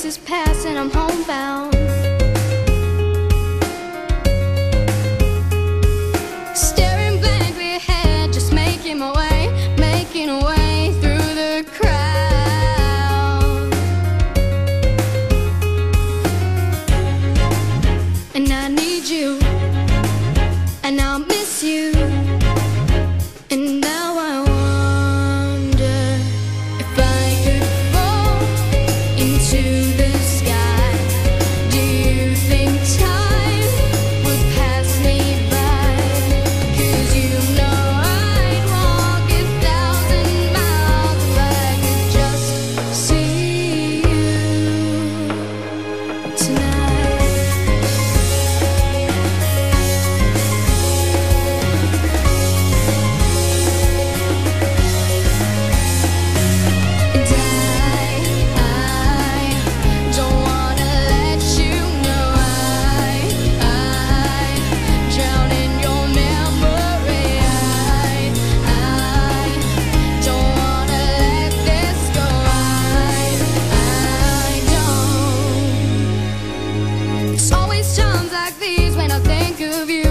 is past and I'm homebound. Staring blankly ahead, just making my way through the crowd. And I need you, and I'll miss you. And now I wonder if I could fall into the sky. Do you think time would pass me by? 'Cause you know I'd walk 1,000 miles if I could just see you tonight. It's always times like these when I think of you.